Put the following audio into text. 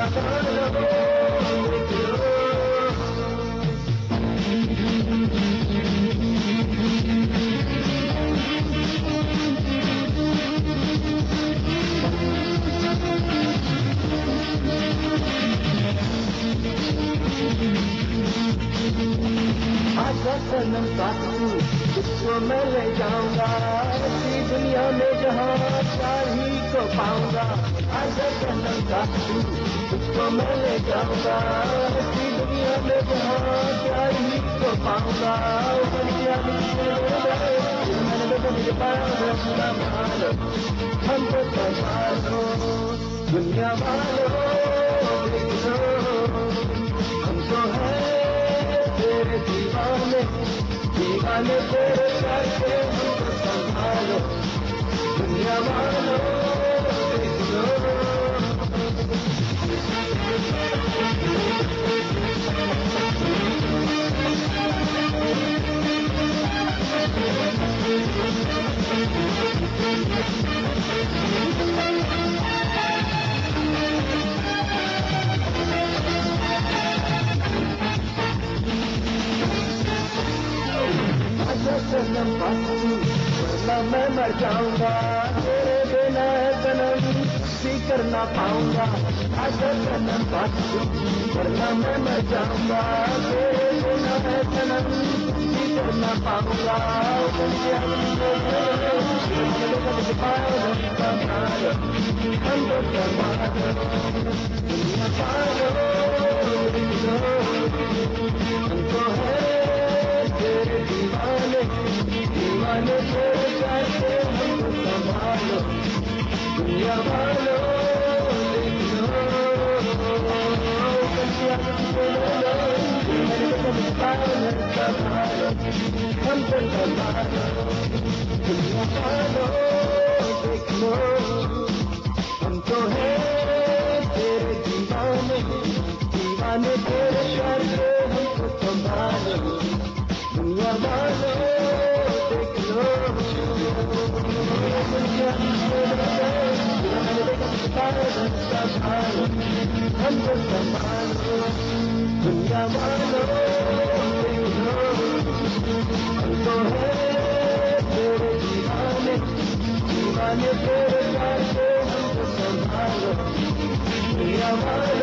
आजा सनम साथू तुझको मैं ले जाऊंगा ऐसी दुनिया में जहाँ प्यार ही को पाऊंगा। आजा सनम साथू तुझको मैं ले जाऊंगा ऐसी दुनिया में जहाँ प्यार ही को पाऊंगा। हमको संभालो दुनिया वालों, हमको है तेरे दीवाने दीवाने तेरे प्यार के हमको संभालो दुनिया वालों देख लो। सनम बातू वरना मैं मर जाऊंगा तेरे बिना सनम भी कर ना पाऊंगा। आजा सनम बातू वरना मैं मर जाऊंगा तेरे बिना सनम भी कर ना पाऊंगा। हमको है तेरे दीवाने दीवाने तेरे प्यार से हमको संभालो दुनिया वालों देख लो। हमको संभालो दुनिया वालों देख लो। हमको है तेरे दीवाने दीवाने तेरे प्यार से हमको संभालो दुनिया वालों देख लो। हमको संभालो दुनिया वालों देख लो। हमको है तेरे दीवाने दीवाने तेरे प्यार से हमको संभालो दुनिया वालों।